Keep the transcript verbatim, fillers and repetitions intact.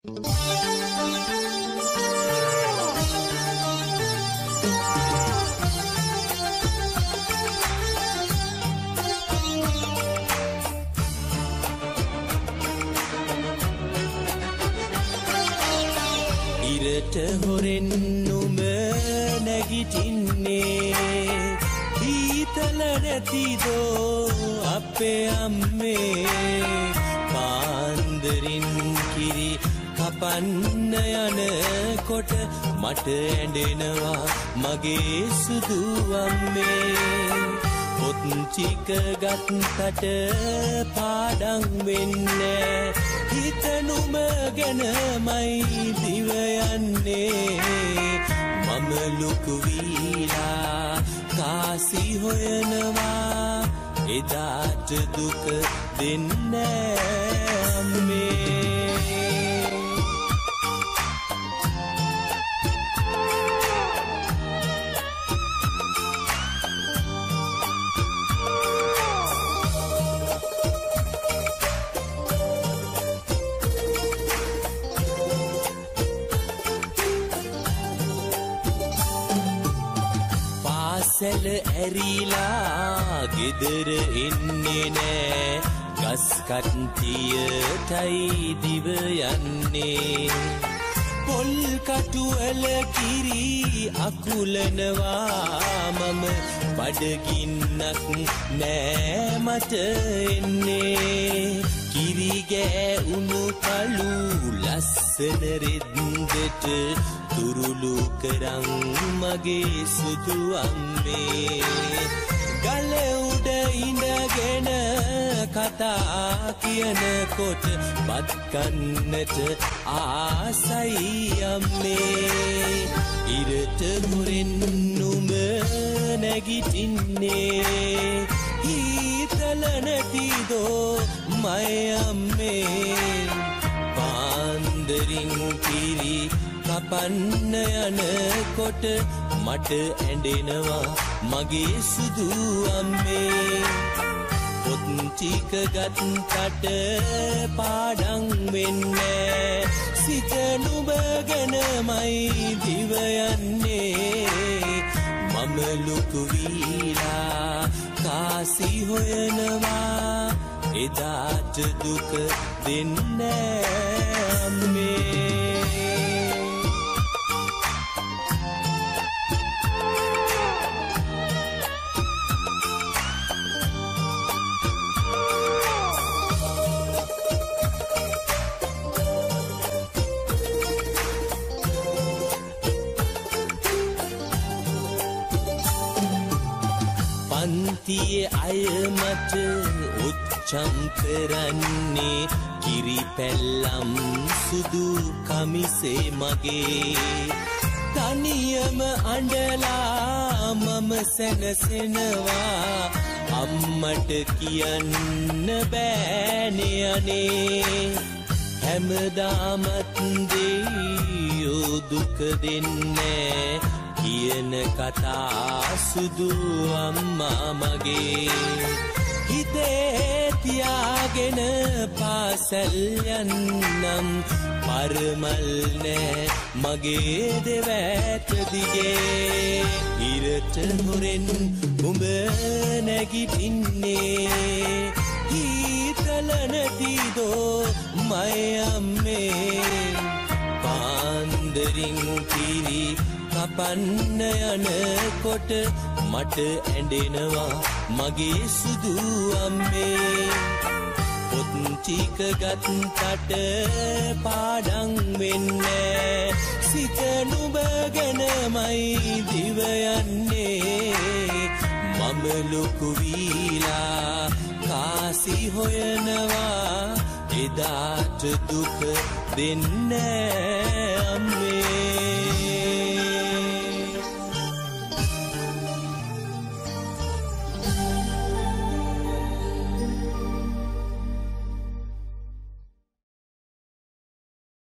ඉරට හොරෙන් නුඹ නැගිටින්නේ ඊතල නැතිදෝ අපේ අම්මේ පාන්දරින් කිරි කපන්න යනකොට මට ඇඬෙනවා මගේ සුදු අම්මේ පොත් ටික ගත්තට පාඩම් වෙන්නේ හිත නුඹ ගැනමයි දිව යන්නේ මම ලොකු වීලා කාසි හොයනවා එදාට දුක දෙන්නේ අම්මේ සැල ඇරිලා ගෙදර එන්නේ නෑ ගස් කට්ටියටයි දිව යන්නේ පොල් කටුවල කිරි අකුලනවා මම බඩගින්නක් නෑ මට එන්නේ කිරි ගෑවුණු කළු ලස්සන රෙද්දට තුරුළු කරන් මගේ සුදු අම්මේ ගල උඩ ඉඳගෙන කතා කියනකොට බත් කන්නට ආසයි අම්මේ ඉරට හොරෙන් නුඹ නැගිටින්නේ ඊතල නැතිදෝ මය අම්මේ පාන්දරින් කිරි කපන්න යනකොට මට ඇඬෙනවා මගේ සුදු අම්මේ පොත් ටික ගත්තට පාඩම් වෙන්නේ සිත නුඹ ගැනමයි දිව යන්නේ මම ලොකු වීලා කාසි හොයනවා එදාට දුක දෙන්නේ අම්මේ පන්තියේ අය මට උච්චම් කරන්නේ කිරි පැල්ලම් සුදු කමිසේ මගේ තනියම අඬලා මම සැනසෙනවා අම්මට කියන්න බෑනේ අනේ හැමදාමත් දෙයියෝ දුක දෙන්නේ කියන කතා සුදු අම්මා මගේ හිතේ තියාගෙන පාසල් යන්නම් පරමල් නෑ මගේ දෙවැට දිගේ ඉරට හොරෙන් උඹ නැගිටින්නේ ඊතල නැතිදෝ මය අම්මේ පාන්දරින් කිරි කපන්න යනකොට මට ඇඬෙනවා මගේ සුදු අම්මේ පොත් ටික ගත්තට පාඩම් වෙන්නේ සිත නුඹ ගැනමයි දිව යන්නේ මම ලොකු වීලා කාසි හොයනවා එදාට දුක දෙන්නේ